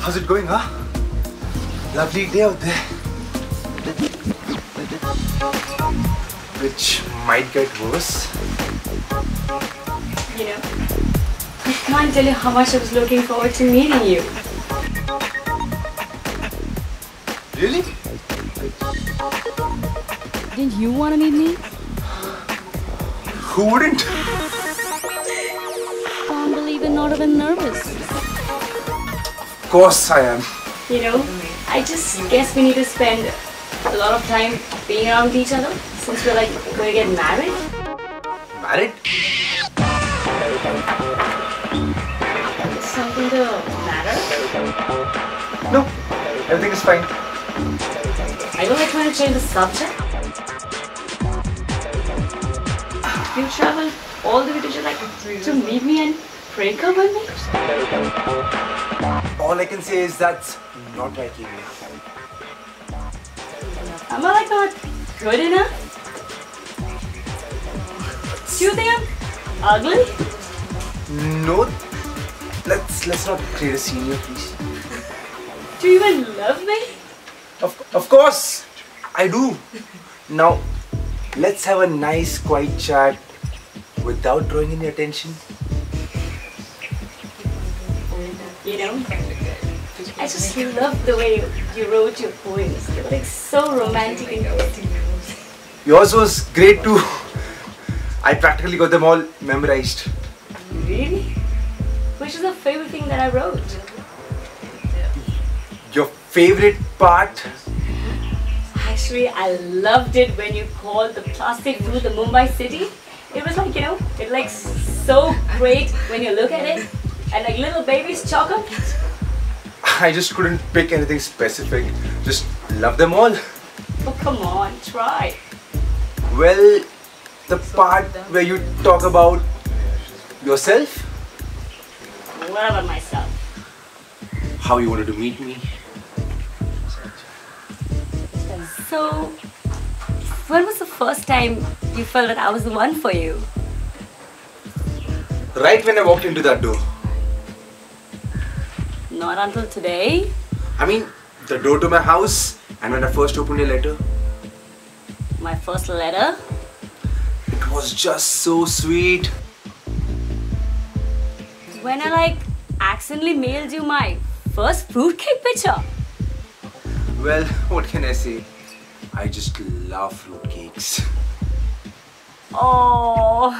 How's it going, huh? Lovely day out there. Which might get worse. You know, I can't tell you how much I was looking forward to meeting you. Really? Didn't you want to meet me? Who wouldn't? Can't believe it, not even nervous. Of course I am. You know, I just guess we need to spend a lot of time being around each other since we're like going to get married. Married? Something the matter? No, everything is fine. Are you like trying to change the subject? You traveled all the way to just like to meet me and break up with me? All I can say is that's not right, Amy. Am I like not good enough? Do you think I'm ugly? No, let's not create a scene here, please. Do you even love me? Of course, I do. Now, let's have a nice quiet chat without drawing any attention. You know, I just love the way you wrote your poems. They were like so romantic and good. Yours was great too. I practically got them all memorized. Really? Which is the favorite thing that I wrote? Your favorite part? Actually, I loved it when you called the plastic food the Mumbai city. It was like, you know, it like so great when you look at it. And like little babies chocolate. I just couldn't pick anything specific. Just love them all. Oh, come on, try. Well, the part where you talk about yourself? What about myself? How you wanted to meet me? So, when was the first time you felt that I was the one for you? Right when I walked into that door. Not until today. I mean, the door to my house and when I first opened your letter. My first letter. It was just so sweet. When I like accidentally mailed you my first fruitcake picture. Well, what can I say? I just love fruitcakes. Oh.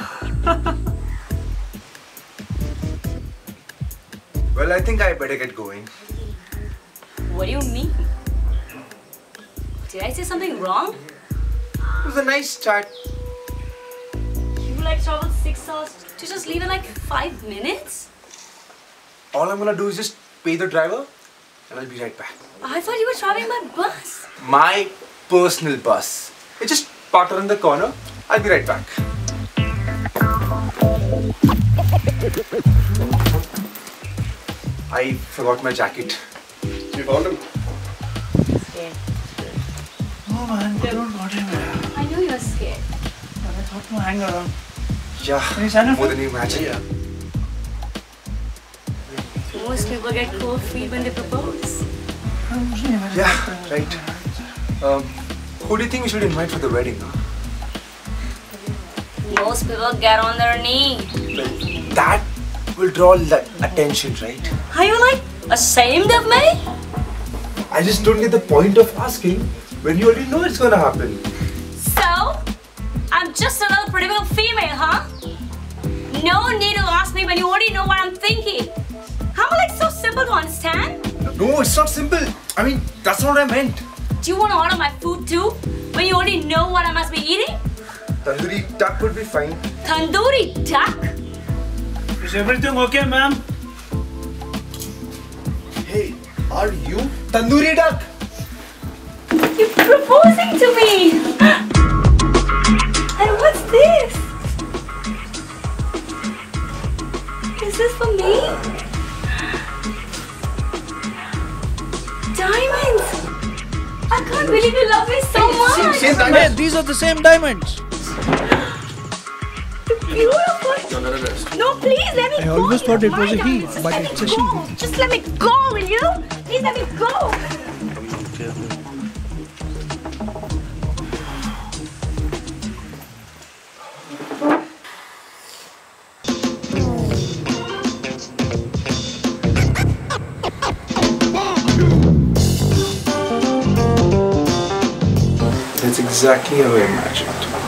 Well, I think I better get going. What do you mean? Did I say something wrong? It was a nice chat. You like traveled 6 hours to just leave in like 5 minutes? All I'm gonna do is just pay the driver and I'll be right back. I thought you were traveling by bus. My personal bus. It just parked around the corner. I'll be right back. I forgot my jacket. You found him? Scared. No man, I don't got him. I know you're scared. But I thought to hang around. Yeah, Can you sign up? more than you imagine. Yeah. Most people get cold feet when they propose. Yeah, right. Who do you think we should invite for the wedding? Huh? Most people get on their knee. That will draw attention, right? Are you like ashamed of me? I just don't get the point of asking when you already know it's gonna happen. So, I'm just another pretty little female, huh? No need to ask me when you already know what I'm thinking. How am I like so simple to understand? No, it's not simple. I mean, that's not what I meant. Do you want to order my food too? When you already know what I must be eating? Tandoori duck would be fine. Tandoori duck? Is everything okay, ma'am? Hey, are you tandoori duck? You're proposing to me! And what's this? Is this for me? Diamonds! I can't believe you love me so much! Hey, these are the same diamonds. Beautiful! under arrest. No, please let me I go. always You thought know, it was my a he, darling, just but let it's me a she. go. Just let me go, will you? Please let me go. That's exactly how I imagined.